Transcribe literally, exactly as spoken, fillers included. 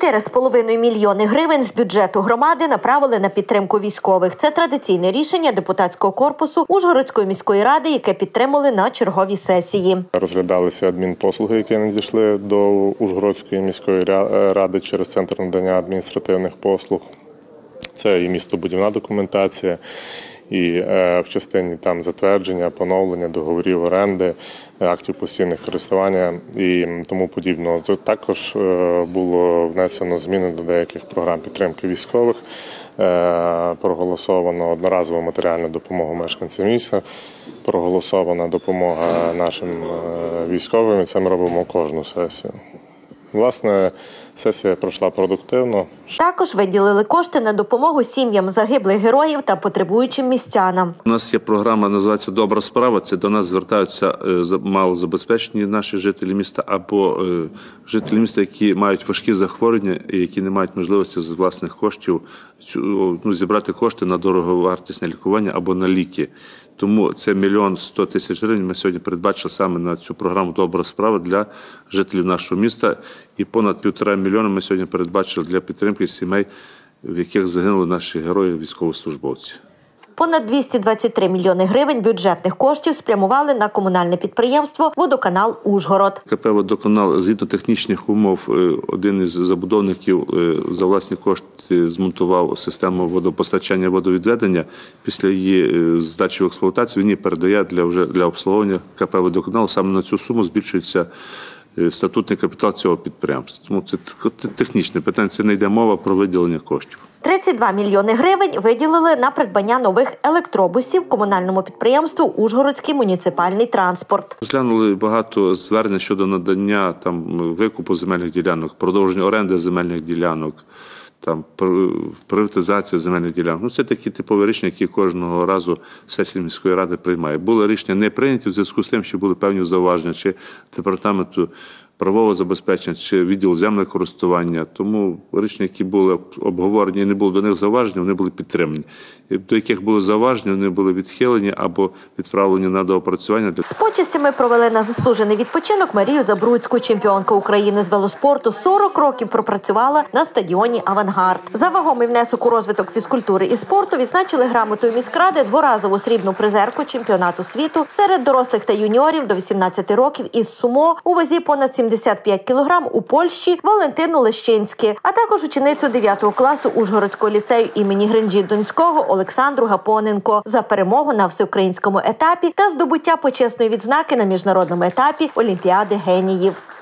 чотири з половиною мільйони гривень з бюджету громади направили на підтримку військових. Це традиційне рішення депутатського корпусу Ужгородської міської ради, яке підтримали на черговій сесії. Розглядалися адмінпослуги, які надійшли до Ужгородської міської ради через Центр надання адміністративних послуг. Це і містобудівна документація, і в частині там затвердження, поновлення договорів оренди, актів постійного користування і тому подібного. Тут також було внесено зміни до деяких програм підтримки військових, проголосовано одноразову матеріальну допомогу мешканцям міста, проголосована допомога нашим військовим, і це ми робимо кожну сесію. Власне, сесія пройшла продуктивно. Також виділили кошти на допомогу сім'ям загиблих героїв та потребуючим містянам. У нас є програма, називається «Добра справа». Це до нас звертаються малозабезпечені наші жителі міста або жителі міста, які мають важкі захворювання і які не мають можливості з власних коштів ну, зібрати кошти на дороговартісне лікування або на ліки. Тому це мільйон сто тисяч гривень ми сьогодні передбачили саме на цю програму «Добра справа» для жителів нашого міста. І понад півтора мільйона ми сьогодні передбачили для підтримки сімей, в яких загинули наші герої, військовослужбовці. Понад двісті двадцять три мільйони гривень бюджетних коштів спрямували на комунальне підприємство «Водоканал Ужгород». КП «Водоканал» згідно технічних умов один із забудовників за власні кошти змонтував систему водопостачання, водовідведення. Після її здачі в експлуатацію він її передає для, вже, для обслуговування КП «Водоканал». Саме на цю суму збільшується статутний капітал цього підприємства. Тому це технічне питання, це не йде мова про виділення коштів. тридцять два мільйони гривень виділили на придбання нових електробусів комунальному підприємству «Ужгородський муніципальний транспорт». Розглянули багато звернень щодо надання там, викупу земельних ділянок, продовження оренди земельних ділянок, там, приватизація земельних ділянок. Ну, це такі типові рішення, які кожного разу сесія міської ради приймає. Були рішення не прийняті в зв'язку з тим, що були певні зауваження чи департаменту правового забезпечення, чи відділ земельного користування. Тому рішення, які були обговорені і не було до них зауважень, вони були підтримані. До яких були зауваження, вони були відхилені або відправлені на доопрацювання. З почестями провели на заслужений відпочинок Марію Забруцьку. Чемпіонка України з велоспорту сорок років пропрацювала на стадіоні «Авангард». За вагомий внесок у розвиток фізкультури і спорту відзначили грамотою міськради дворазову срібну призерку чемпіонату світу серед дорослих та юніорів до вісімнадцяти років із сумо у вазі понад сімдесят п'ять кілограм у Польщі Валентину Лещинське, а також ученицю дев'ятого класу Ужгородського ліцею імені Гринджі-Донського Олександру Гапоненко за перемогу на всеукраїнському етапі та здобуття почесної відзнаки на міжнародному етапі Олімпіади геніїв.